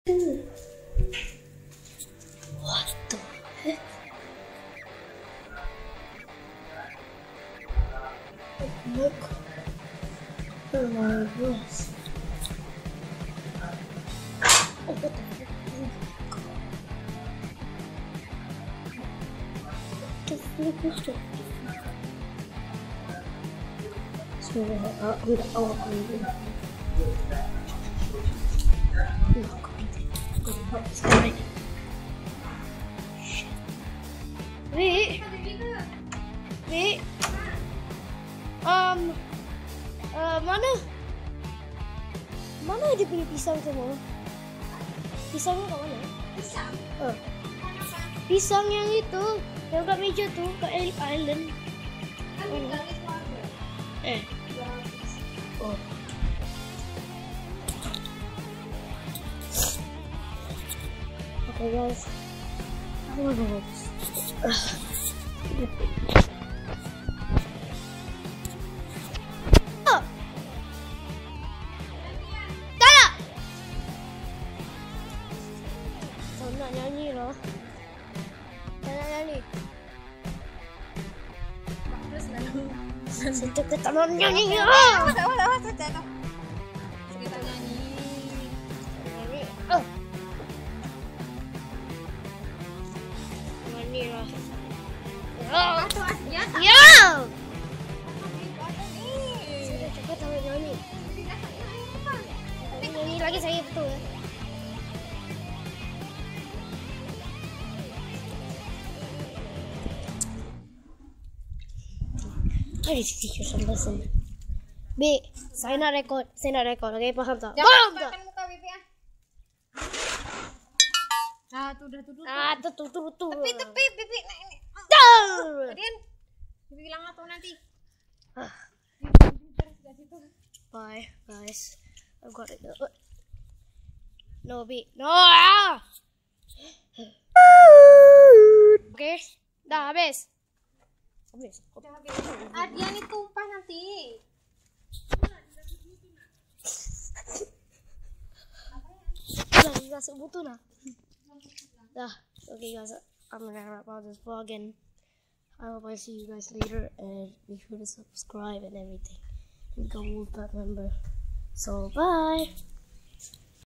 What the heck? Look. Oh my goodness. Oh, what the heck? What the frick was that? Wait. Mana dia punya pisang semua? Pisangnya kat mana? Pisang? Pisang yang itu, yang kat meja tu, kat island. Kan tinggalnya keluarga. Oh. Okay guys. I'm gonna go. Nak nyanyi loh. Tak nak nyanyi. Bagus lagu. Sedek tak nak nyanyi. Awas, jatuh. Kita nyanyi. Nyanyi. Nyanyi lah. Atau aslinya? Ya. Ini. Sudah cakap tak nak nyanyi. Nyanyi lagi saya betul. I need to teach you some lesson. B, saya nak record, okay, faham tak? Jangan makan muka Bibi ah. Tuh. Tepi, Bibi nah ini. Kemudian Bibi bilang apa nanti? Bye, guys. I've got it. No, B. No! Okay, dah habis. Adian itu tumpah nanti. Dah sebutu nah. Dah. Okay guys, I'm gonna wrap up this vlog and I hope I see you guys later and be sure to subscribe and everything and become a Wolfpack member. So bye.